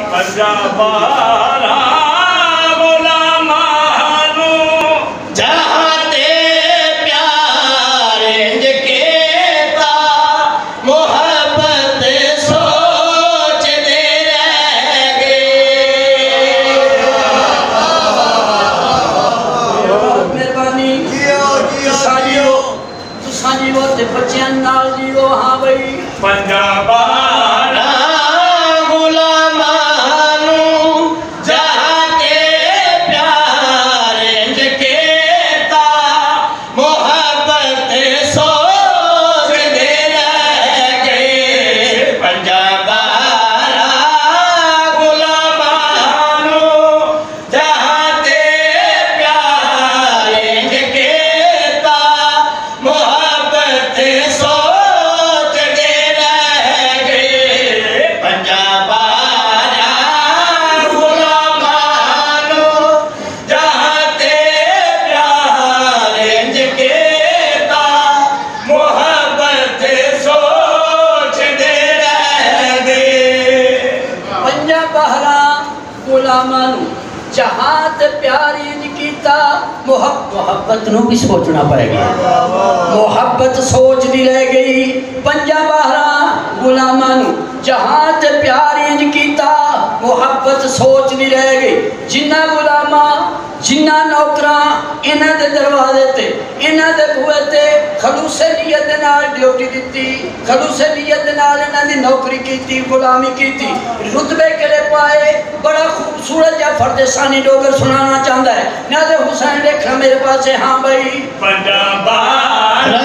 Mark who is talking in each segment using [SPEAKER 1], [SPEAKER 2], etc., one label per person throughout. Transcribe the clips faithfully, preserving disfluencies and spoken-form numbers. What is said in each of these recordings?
[SPEAKER 1] पंजाबारा गुलामानू जहाते प्यार केता मोहब्बत सोच दे रह गए।
[SPEAKER 2] मेहरबानी तुसा जियो तुसा जीवो ते बच्चों नाल जियो। हाँ भाई
[SPEAKER 1] पंजाबारा
[SPEAKER 2] जहां ते प्यार इंज कीता मोहब्बत नू भी सोचना पड़ेगा। मोहब्बत सोच दी रह गई पंजा बाहरा गुलामां नू जहां ते प्यार इंज कीता मोहब्बत सोच दी रह गई। जिन्ना गुलामा जिन्ना नौकरा इन्हां दे दरवाजे ते इन्हां दे बूहे ते खलूसे नीयत दे नाल ड्यूटी दित्ती, खलूसे नीयत दे नाल इन्हां दी नौकरी कीती, गुलामी कीती, रुतबे केड़े पाए। बड़ा खूबसूरत जा फरदेसानी डोगर सुनाना चाहता है नाज़े हुसैन देखा मेरे पास। हाँ भाई
[SPEAKER 1] पंजाबारा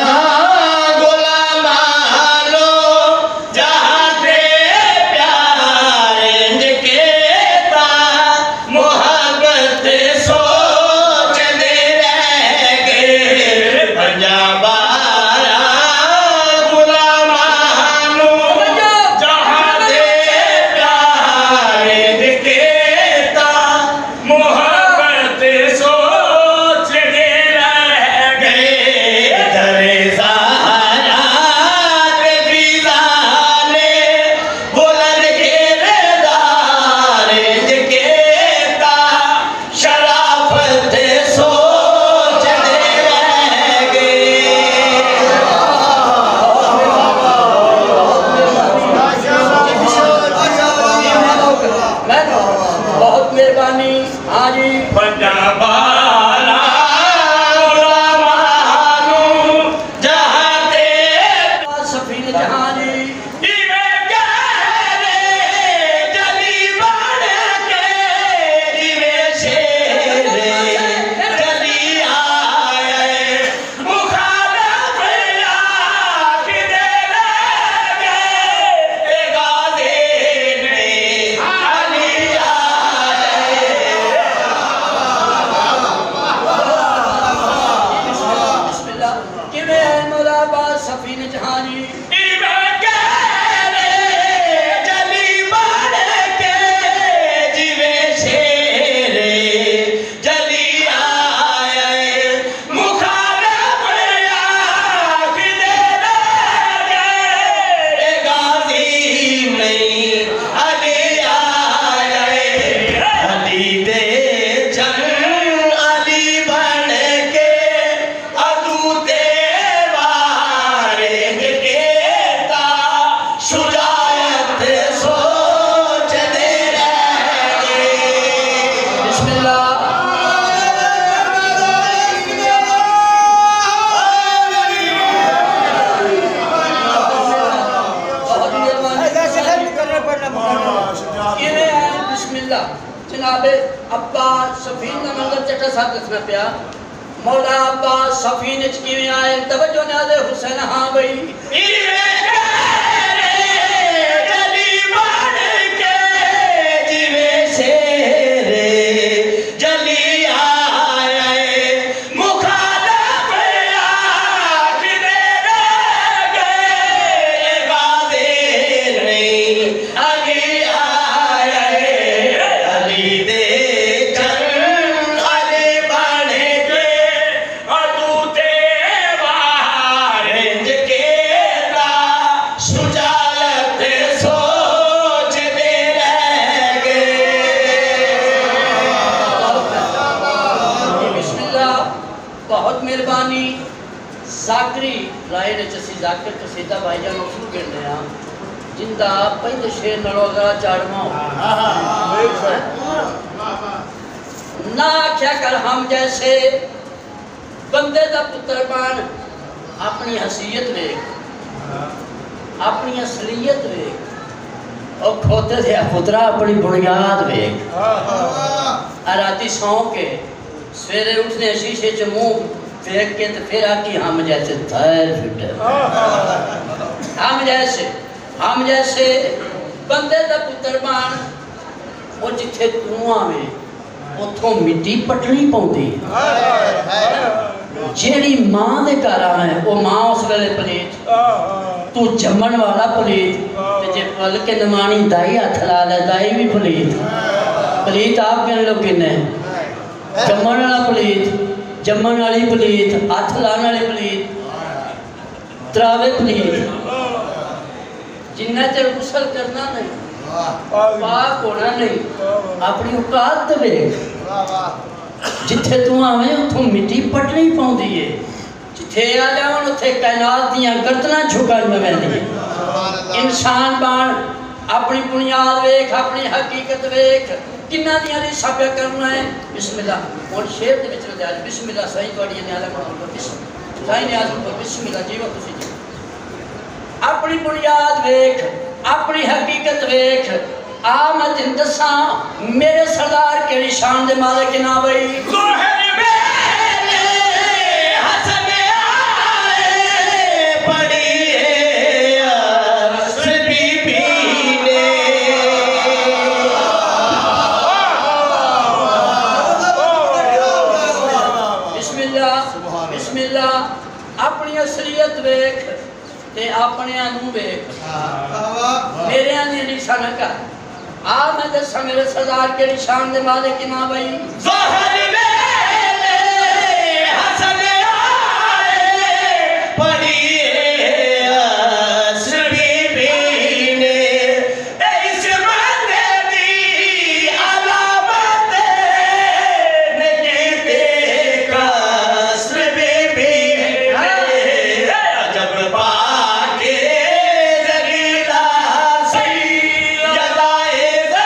[SPEAKER 2] मौला अब्बास सफीने च किवें आए तवज्जो नाज़े हुसैन। हाँ भाई
[SPEAKER 1] सुन
[SPEAKER 2] जाकिर कसीदा भाईजान उसको कहते हैं जिंदा पहले शेर नलो अगर चाड़वा हो ना क्या कर हम जैसे बंदे का पुत्र बन अपनी हसीयत देख अपनी असलियत देख और खोते थे पुत्रा अपनी बुनियाद देख राती सौ के सवेरे उठने शीशे च मुंह देख के तो फिर आकी हम जैसे थैर फिट हम जैसे हम जैसे बंदे का पुत्र बन वो जिथे तू आवे उथों मिट्टी पटनी पौंदी जेड़ी मां दे घर आवे वो मां उस वेले पलीत तू जम्मन वाला पलीत ते जे पल के नमानी दाई हथ ला ले दाई भी पलीत पलीत आप कहने लोग किन्ने जम्मन वाला पलीत जम्मन वाली पलीत हथ लाने वाली पलीत त्रावे पलीत जिन्ना चਿਰ गुसल करना नहीं पाक होना नहीं अपनी औकात ते वेख जिथे तू आवे उथों मिट्टी पटनी पौंदी है जिथे आ जावन उथे कायनात दियां गर्दनां झुकाईयां वैंदियां इंसान बन अपनी बुनियाद वेख अपनी हकीकत वेख किन्ना दियां रिसा पे करना है बिस्मिल्लाह हुण शेर दे विच रजा बिस्मिल्लाह सही तुहाडी न्याला बनाओ बिस्मिल्लाह सही न्याज को बिस्मिल्लाह जीवो तुसी जी अपनी बुनियाद वेख अपनी हकीकत वेख आ मैं तेन दसा मेरे सरदार केड़ी शान दे मालिक ना बई
[SPEAKER 1] गोहर मेले हसन आए पड़ी अस बीबी ने
[SPEAKER 2] बिस्मिल्लाह बिस्मिल्लाह अपनी असलियत वेख ते अपने नूं वेख मेरे दी निशा न कर आ मैं दसा मेरे सरदार केड़ी शान दे मालिक ना बई
[SPEAKER 1] गोहर मेले हसन आए पड़ी अस बीबी ने इस मंदे दी अलामत नहीं देखा अस बीबी ने जब पाके जगीदा सही यदाए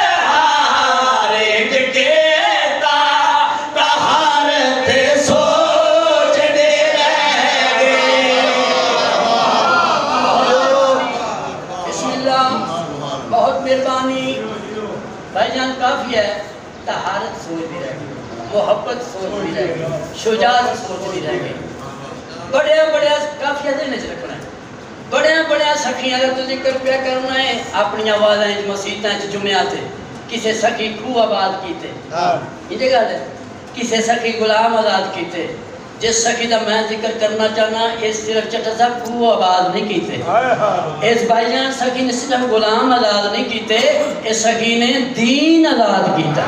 [SPEAKER 2] भाईजान काफी है तहारत सोच भी रह गई मोहब्बत सोच भी रह गई शुजात सोच भी रह गई बड़े बड़े काफिया दिन च रखना है बड़े बड़े सखियां का तो जिक्र क्या करना है अपनी आवाज़ मसीतां च जुम्या थे किसे सखी खूह आबाद कीते ये गल है किसे सखी गुलाम आजाद कीते जिस सखी का मैं जिक्र करना चाहना इस सिर्फ चट्टा साहब खूह आबाद नहीं कीते इस भाईजान सखी ने सिर्फ गुलाम आजाद नहीं कीते इस सखी ने दीन आजाद किया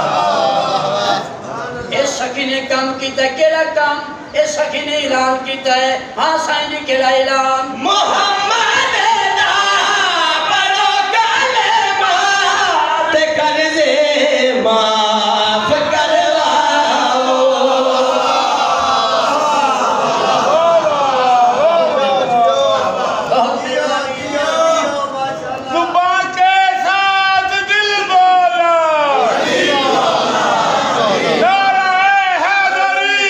[SPEAKER 2] इस सखी ने काम किया केड़ा काम इस सखी ने ऐलान किया है हाँ साईं जी केड़ा ऐलान
[SPEAKER 1] मोहम्मद दा पढ़ो कलमा ते कर्जे माफ करवाओ
[SPEAKER 3] जुबान के साथ दिल बोला नाराए हैदरी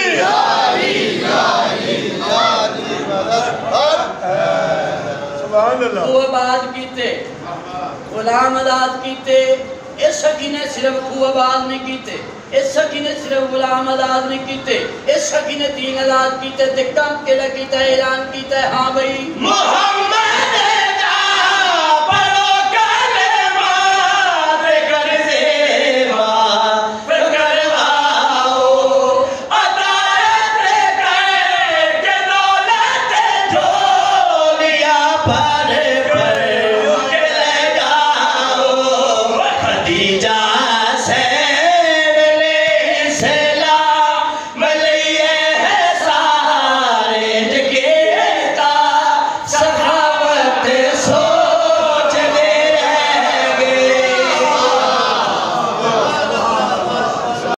[SPEAKER 3] सुभान अल्लाह
[SPEAKER 2] खूह आबाद कीते गुलाम आजाद कीते इस सखी ने सिर्फ खूह आबाद नहीं कीते इस सखी ने सिर्फ गुलाम आजाद नहीं कीते इस सखी ने दीन आजाद कीते ते कम केड़ा कीता ऐलान कीता हाँ भाई
[SPEAKER 1] मोहम्मद